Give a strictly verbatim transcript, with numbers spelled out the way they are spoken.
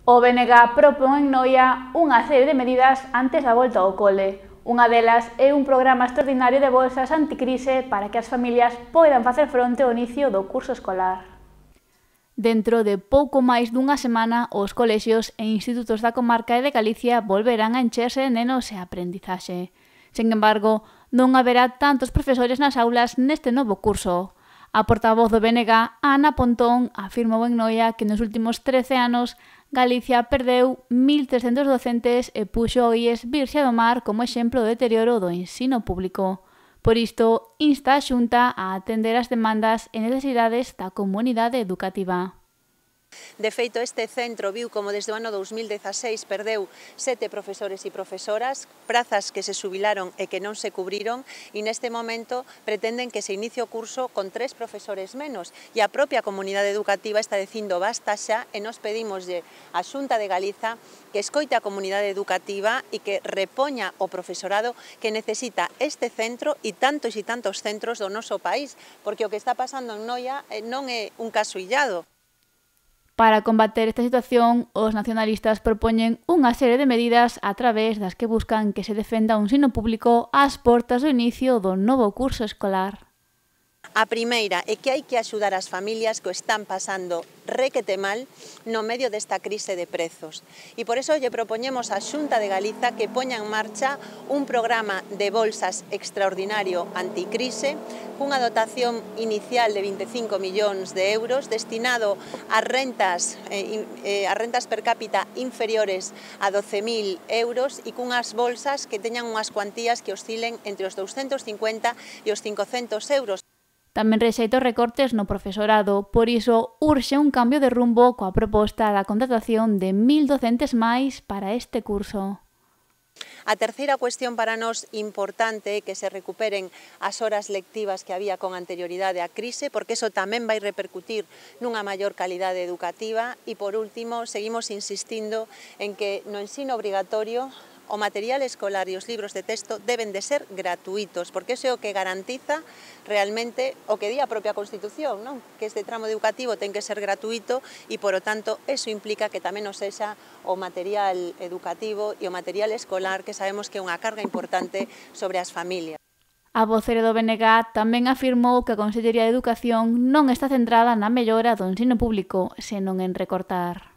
O B N G propón en Noia unha serie de medidas antes da volta ao cole. Unha delas é un programa extraordinario de bolsas anticrise para que as familias poidan facer fronte ao inicio do curso escolar. Dentro de pouco máis dunha semana, os colexios e institutos da comarca e de Galicia volverán a encherse de nenos e aprendizaxe. Sen embargo, non haberá tantos profesores nas aulas neste novo curso. A portavoz do B N G, Ana Pontón, afirmou en Noia que nos últimos trece anos Galicia perdeu mil trescentos docentes e puxo o I E S Virxe do Mar como exemplo do deterioro do ensino público. Por isto, insta a Xunta a atender as demandas e necesidades da comunidade educativa. De feito, este centro viu como desde o ano dous mil dezaseis perdeu sete profesores e profesoras, prazas que se xubilaron e que non se cubriron, e neste momento pretenden que se inicie o curso con tres profesores menos, e a propia comunidade educativa está dicindo basta xa, e nos pedimoslle á Xunta de Galiza que escoite a comunidade educativa e que repoña o profesorado que necesita este centro e tantos e tantos centros do noso país, porque o que está pasando en Noia non é un caso illado. Para combater esta situación, os nacionalistas propoñen unha serie de medidas a través das que buscan que se defenda un ensino público ás portas do inicio do novo curso escolar. A primeira é que hai que axudar as familias que o están pasando requete mal no medio desta crise de prezos. E por iso lle propoñemos á Xunta de Galiza que poña en marcha un programa de bolsas extraordinario anticrise cunha dotación inicial de vinte e cinco millóns de euros destinado a rentas, eh, eh, a rentas per cápita inferiores a doce mil euros e cunhas bolsas que teñan unhas cuantías que oscilen entre os douscentos cincuenta e os cincocentos euros. Tamén rexeita os recortes no profesorado, por iso urxe un cambio de rumbo coa proposta da contratación de mil docentes máis para este curso. A terceira cuestión para nós importante é que se recuperen as horas lectivas que había con anterioridade á crise, porque iso tamén vai repercutir nunha maior calidade educativa. E, por último, seguimos insistindo en que no ensino obrigatorio o material escolar e os libros de texto deben de ser gratuitos, porque iso é o que garantiza realmente o que di a propia Constitución, non? Que este tramo educativo ten que ser gratuito e, por o tanto, iso implica que tamén nos sexa o material educativo e o material escolar, que sabemos que é unha carga importante sobre as familias. A vocera do B N G tamén afirmou que a Consellería de Educación non está centrada na mellora do ensino público, senón en recortar.